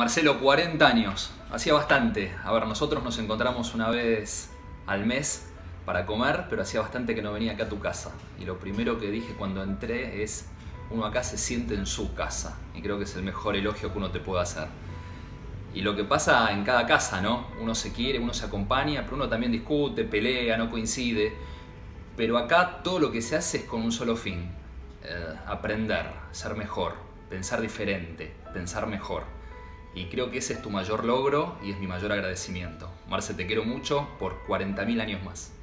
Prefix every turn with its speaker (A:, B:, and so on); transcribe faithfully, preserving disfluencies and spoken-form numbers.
A: Marcelo, cuarenta años. Hacía bastante. A ver, nosotros nos encontramos una vez al mes para comer, pero hacía bastante que no venía acá a tu casa. Y lo primero que dije cuando entré es, uno acá se siente en su casa. Y creo que es el mejor elogio que uno te puede hacer. Y lo que pasa en cada casa, ¿no? Uno se quiere, uno se acompaña, pero uno también discute, pelea, no coincide. Pero acá todo lo que se hace es con un solo fin. Eh, aprender, ser mejor, pensar diferente, pensar mejor. Y creo que ese es tu mayor logro y es mi mayor agradecimiento. Marce, te quiero mucho por cuarenta mil años más.